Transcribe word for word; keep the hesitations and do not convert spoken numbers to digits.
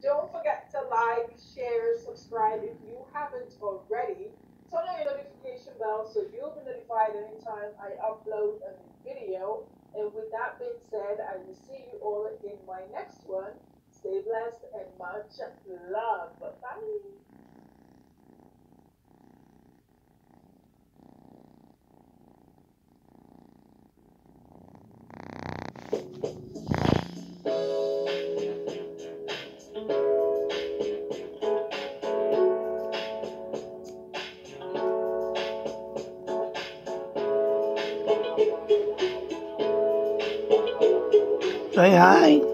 Don't forget to like, share, subscribe if you haven't already. Turn on your notification bell so you'll be notified anytime I upload a new video. And with that being said, I will see you all in my next one. Stay blessed and much love. Bye. Say hi.